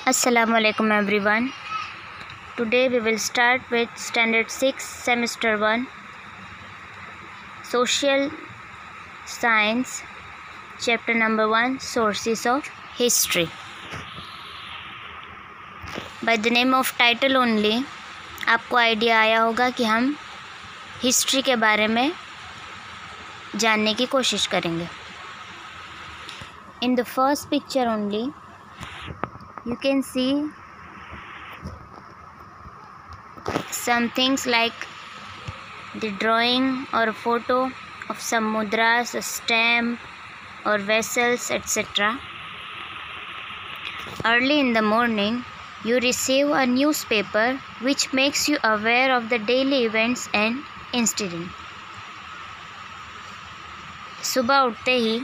Assalamualaikum everyone. Today we will start with Standard 6 Semester 1 Social Science Chapter number 1 Sources of History. By the name of title only आपको idea आया होगा कि हम history के बारे में जानने की कोशिश करेंगे. In the first picture only you can see some things like the drawing or a photo of some mudras, a stamp or vessels, etc. Early in the morning, you receive a newspaper which makes you aware of the daily events and incidents. सुबह उठते ही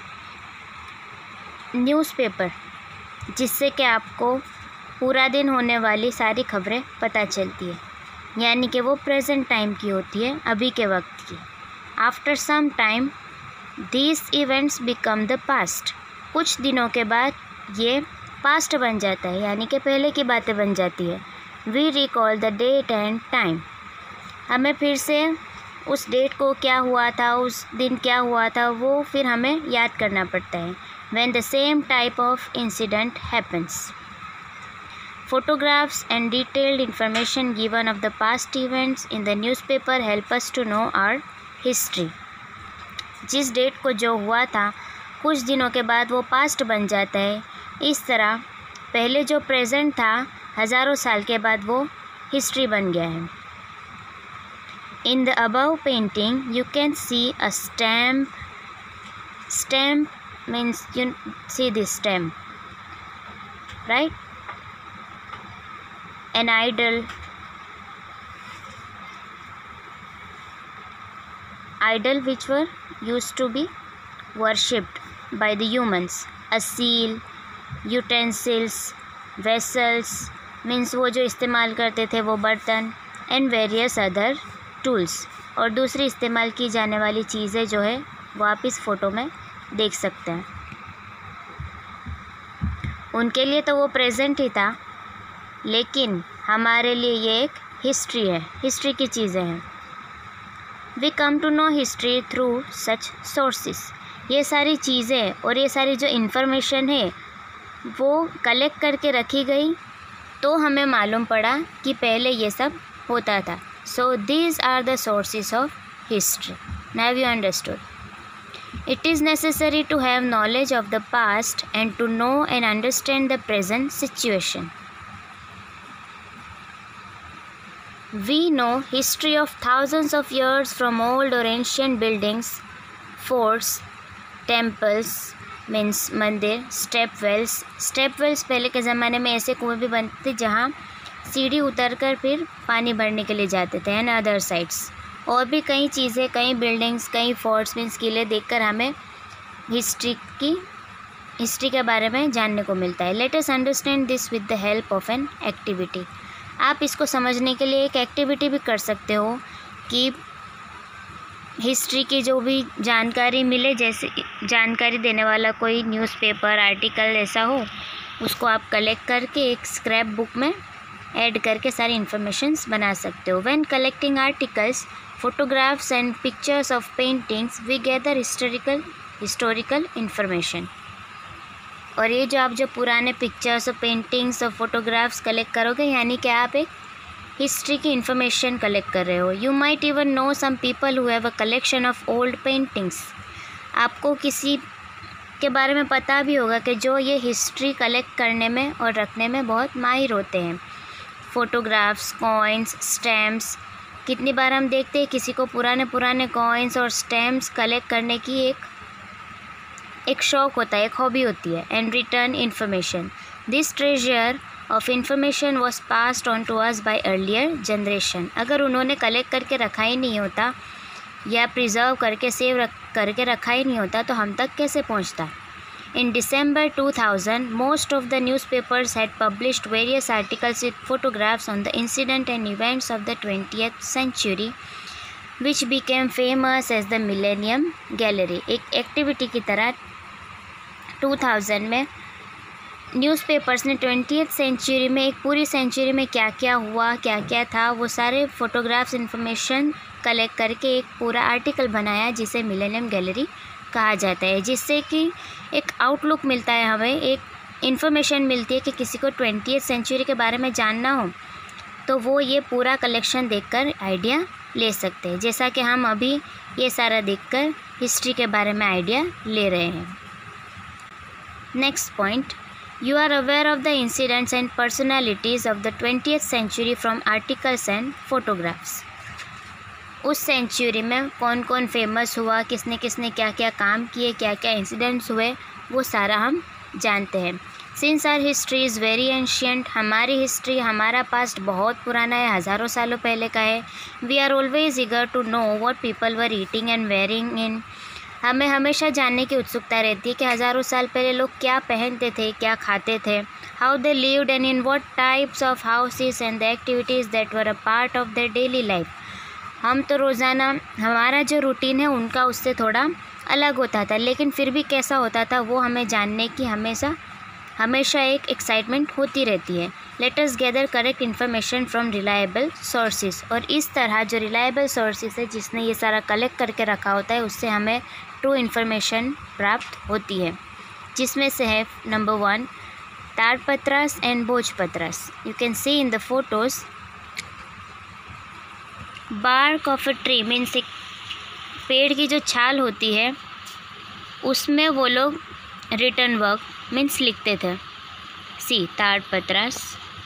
newspaper जिससे कि आपको पूरा दिन होने वाली सारी खबरें पता चलती है, यानी कि वो प्रेजेंट टाइम की होती है, अभी के वक्त की. After some time these events become the past. कुछ दिनों के बाद ये पास्ट बन जाता है, यानी कि पहले की बातें बन जाती है. We recall the date and time. हमें फिर से उस डेट को क्या हुआ था, उस दिन क्या हुआ था, वो फिर हमें याद करना पड़ता है. when the same type of incident happens. Photographs and detailed information given of the past events in the newspaper help us to know our history. जिस डेट को जो हुआ था कुछ दिनों के बाद वो पास्ट बन जाता है. इस तरह पहले जो प्रेजेंट था हज़ारों साल के बाद वो हिस्ट्री बन गया है. In the above painting you can see a stamp. Stamp means you see this stamp, right? An idol which were used to be worshipped by the humans. A seal, utensils, vessels means वो जो इस्तेमाल करते थे वो बर्तन, and various other tools, और दूसरी इस्तेमाल की जाने वाली चीज़ें जो है वो आप इस फ़ोटो में देख सकते हैं. उनके लिए तो वो प्रेजेंट ही था, लेकिन हमारे लिए ये एक हिस्ट्री है, हिस्ट्री की चीज़ें हैं. We come to know history through such sources. ये सारी चीज़ें और ये सारी जो इन्फॉर्मेशन है वो कलेक्ट करके रखी गई, तो हमें मालूम पड़ा कि पहले ये सब होता था. So these are the sources of history. Now you understood. It is necessary to have knowledge of the past and to know and understand the present situation. We know history of thousands of years from old or ancient buildings, forts, temples means मंदिर, step wells. Step wells पहले के ज़माने में ऐसे कुएं भी बनते थे जहाँ सीढ़ी उतरकर फिर पानी भरने के लिए जाते थे, एंड अदर साइड्स. और भी कई चीज़ें, कई बिल्डिंग्स, कई फोर्ट्स मीन्स किले देखकर हमें हिस्ट्री के बारे में जानने को मिलता है. Let us understand this with the help of an activity. आप इसको समझने के लिए एक एक्टिविटी भी कर सकते हो कि हिस्ट्री की जो भी जानकारी मिले, जैसे जानकारी देने वाला कोई न्यूज़पेपर, आर्टिकल ऐसा हो, उसको आप कलेक्ट करके एक स्क्रैप बुक में ऐड करके सारी इन्फॉर्मेशंस बना सकते हो. When collecting articles, photographs and pictures of paintings, we gather historical information. और ये जो आप जो पुराने पिक्चर्स और पेंटिंग्स और फोटोग्राफ्स कलेक्ट करोगे, यानी कि आप एक हिस्ट्री की इन्फॉर्मेशन कलेक्ट कर रहे हो. You might even know some people who have a collection of old paintings. आपको किसी के बारे में पता भी होगा कि जो ये हिस्ट्री कलेक्ट करने में और रखने में बहुत माहिर होते हैं. Photographs, coins, stamps. कितनी बार हम देखते हैं किसी को पुराने कॉइन्स और स्टैम्प्स कलेक्ट करने की एक शौक़ होता है, एक हॉबी होती है. And return information. This treasure of information was passed on to us by earlier generation. अगर उन्होंने कलेक्ट करके रखा ही नहीं होता या प्रिजर्व करके सेव करके रखा ही नहीं होता तो हम तक कैसे पहुंचता. In December 2000, most of the newspapers had published various articles with photographs on the incident and events of the 20th century, which became famous as the Millennium Gallery. एक एक्टिविटी की तरह 2000 में न्यूज़पेपर्स ने 20th सेंचुरी में, एक पूरी century में क्या क्या हुआ, क्या क्या था, वो सारे फ़ोटोग्राफ्स इन्फॉर्मेशन कलेक्ट करके एक पूरा आर्टिकल बनाया जिसे मिलेनियम गैलरी कहा जाता है, जिससे कि एक आउटलुक मिलता है, हमें एक इन्फॉर्मेशन मिलती है कि किसी को 20th सेंचुरी के बारे में जानना हो तो वो ये पूरा कलेक्शन देखकर आइडिया ले सकते हैं, जैसा कि हम अभी ये सारा देखकर हिस्ट्री के बारे में आइडिया ले रहे हैं। Next point, you are aware of the incidents and personalities of the 20th century from articles and photographs. उस सेंचुरी में कौन कौन फेमस हुआ, किसने किसने क्या क्या काम किए, क्या क्या इंसिडेंट्स हुए, वो सारा हम जानते हैं। Since our history is very ancient, हमारी हिस्ट्री, हमारा पास्ट बहुत पुराना है, हज़ारों सालों पहले का है। We are always eager to know what people were eating and wearing in. हमें हमेशा जानने की उत्सुकता रहती है कि हज़ारों साल पहले लोग क्या पहनते थे, क्या खाते थे, how they lived and in what types of houses and the activities that were a part of their daily life. हम तो रोज़ाना हमारा जो रूटीन है उनका उससे थोड़ा अलग होता था, लेकिन फिर भी कैसा होता था वो हमें जानने की हमेशा एक एक्साइटमेंट होती रहती है। Let us gather correct information from reliable sources. और इस तरह जो रिलायबल सोर्सेज है, जिसने ये सारा कलेक्ट करके रखा होता है, उससे हमें ट्रू इन्फॉर्मेशन प्राप्त होती है, जिसमें से है नंबर 1 ताड़पत्रस एंड भोजपत्रस। You can see in the photos bark of a tree means एक पेड़ की जो छाल होती है उसमें वो लोग रिटर्न वर्क मीन्स लिखते थे। सी ताड़पत्रस।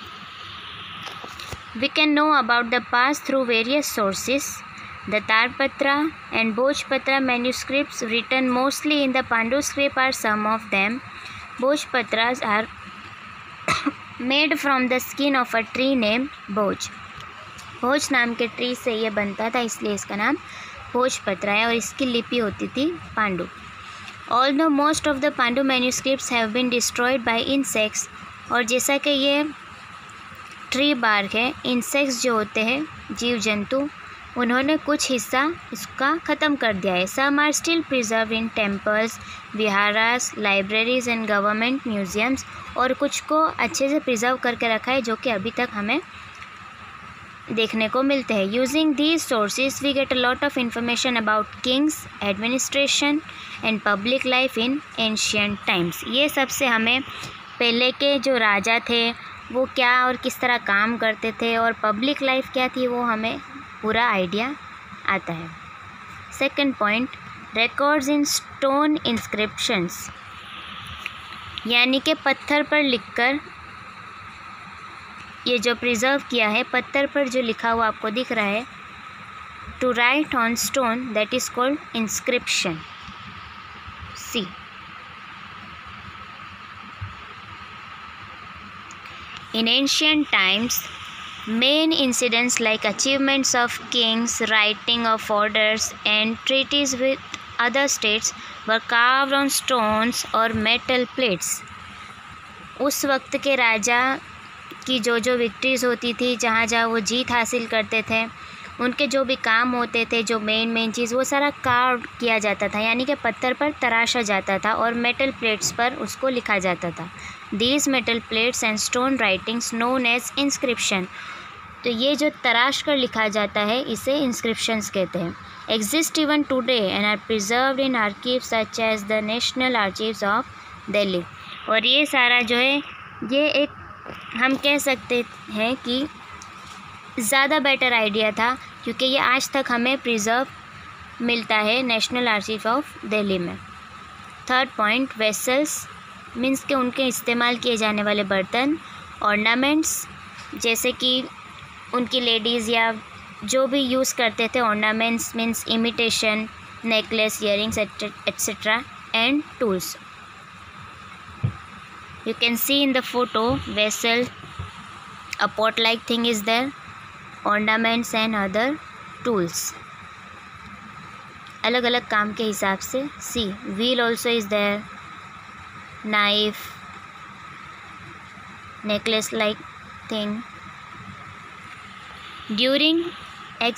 We can know about the past through various sources. The ताड़पत्र and Bhojpatra manuscripts written mostly in the Pandu script are some of them. Bhojpatras are made from the skin of a tree named Bhoj. Bhoj नाम के tree से ये बनता था, इसलिए इसका नाम भोजपत्र है और इसकी लिपि होती थी Pandu. Although most of the Pandu manuscripts have been destroyed by insects, और जैसा कि ये ट्री बार्क है, इंसेक्ट्स जो होते हैं जीव जंतु, उन्होंने कुछ हिस्सा इसका ख़त्म कर दिया है। Some are still preserved in temples, विहारास, लाइब्रेरीज एंड गवर्नमेंट म्यूजियम्स, और कुछ को अच्छे से प्रिजर्व करके रखा है जो कि अभी तक हमें देखने को मिलते हैं। Using these sources we get a lot of information about kings, administration and public life in ancient times. ये सबसे हमें पहले के जो राजा थे वो क्या और किस तरह काम करते थे और पब्लिक लाइफ क्या थी, वो हमें पूरा आइडिया आता है। Second point, records in stone inscriptions, यानी कि पत्थर पर लिखकर, ये जो प्रिजर्व किया है पत्थर पर जो लिखा हुआ आपको दिख रहा है, to write on stone, that is called inscription. See in ancient times main incidents like achievements of kings, writing of orders and treaties with other states were carved on stones or metal plates. उस वक्त के राजा की जो victories होती थी, जहाँ जहाँ वो जीत हासिल करते थे, उनके जो भी काम होते थे, जो मेन चीज़, वो सारा कार्व किया जाता था, यानी कि पत्थर पर तराशा जाता था और मेटल प्लेट्स पर उसको लिखा जाता था। These metal plates and stone writings known as inscription. तो ये जो तराश कर लिखा जाता है इसे इंस्क्रिप्शंस कहते हैं। Exist even today and are preserved in archive such as the national archives of Delhi. और ये सारा जो है, ये एक हम कह सकते हैं कि ज़्यादा बेटर आइडिया था, क्योंकि ये आज तक हमें प्रिजर्व मिलता है नेशनल आर्कीव ऑफ दिल्ली में। थर्ड पॉइंट, वेसल्स मीन्स के उनके इस्तेमाल किए जाने वाले बर्तन। ऑर्नामेंट्स, जैसे कि उनकी लेडीज़ या जो भी यूज़ करते थे। Ornaments means imitation, necklace, earrings etcetera. And tools, you can see in the photo vessel, a pot like thing is there, ornaments and other tools, अलग अलग काम के हिसाब से। see wheel also is there, knife, necklace like thing. during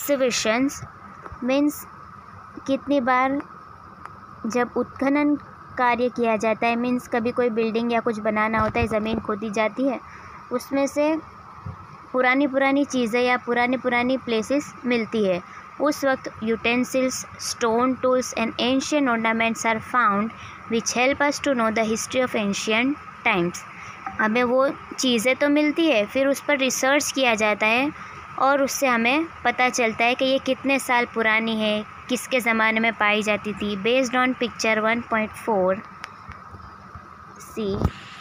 exhibitions means कितनी बार जब उत्खनन कार्य किया जाता है। मीन्स कभी कोई बिल्डिंग या कुछ बनाना होता है, ज़मीन खोदी जाती है, उसमें से पुरानी चीज़ें या पुरानी प्लेसेस मिलती है। उस वक्त utensils, stone tools and ancient ornaments are found which help us to know the history of ancient times. हमें वो चीज़ें तो मिलती है, फिर उस पर रिसर्च किया जाता है और उससे हमें पता चलता है कि ये कितने साल पुरानी है, किसके ज़माने में पाई जाती थी। बेस्ड ऑन पिक्चर 1.4 सी,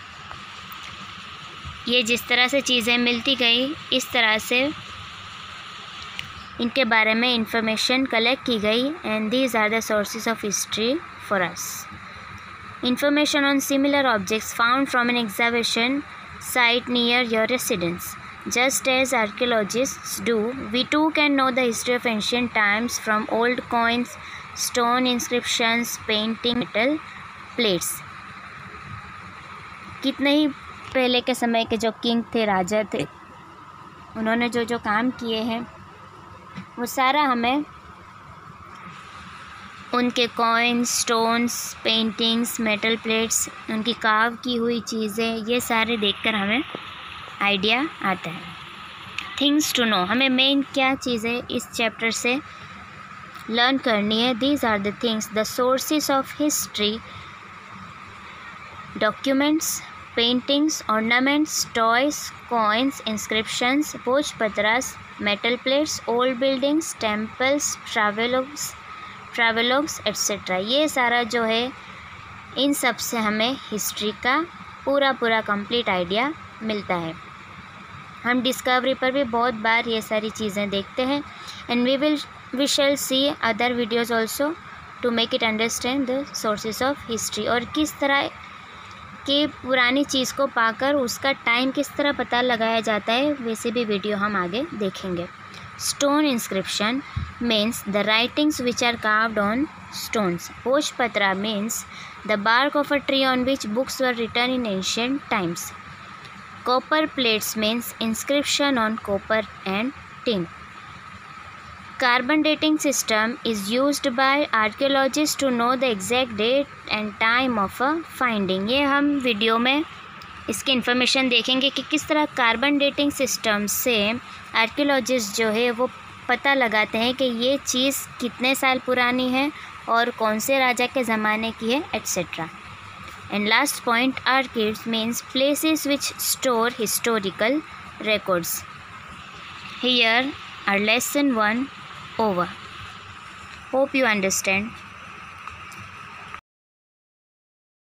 ये जिस तरह से चीज़ें मिलती गई, इस तरह से इनके बारे में इंफॉर्मेशन कलेक्ट की गई। And these are the sources of history for us. Information on similar objects found from an excavation site near your residence. Just as archaeologists do, we too can know the history of ancient times from old coins, stone inscriptions, painting, metal plates. कितने ही पहले के समय के जो king थे, राजा थे, उन्होंने जो काम किए हैं वो सारा हमें उनके coins, stones, paintings, metal plates, उनकी कार्व की हुई चीज़ें, ये सारे देखकर हमें आइडिया आता है। थिंग्स टू नो, हमें मेन क्या चीज़ें इस चैप्टर से लर्न करनी है। These are the things, the sources of history, documents, paintings, ornaments, toys, coins, inscriptions, भोजपत्रास, metal plates, old buildings, temples, travelogues etcetera. ये सारा जो है, इन सब से हमें हिस्ट्री का पूरा कंप्लीट आइडिया मिलता है। हम डिस्कवरी पर भी बहुत बार ये सारी चीज़ें देखते हैं। And we shall see other videos also to make it understand the sources of history, और किस तरह की पुरानी चीज़ को पाकर उसका टाइम किस तरह पता लगाया जाता है, वैसे भी वीडियो हम आगे देखेंगे। Stone inscription means the writings which are carved on stones. Bhojpatra means the bark of a tree on which books were written in ancient times. Copper plates means inscription on copper and tin. Carbon dating system is used by archaeologists to know the exact date and time of a finding. ये हम video में इसकी information देखेंगे कि किस तरह carbon dating system से archaeologist जो है वो पता लगाते हैं कि ये चीज़ कितने साल पुरानी है और कौन से राजा के ज़माने की है, etcetera. And last point, archives means places which store historical records. Here our lesson 1 over. Hope you understand.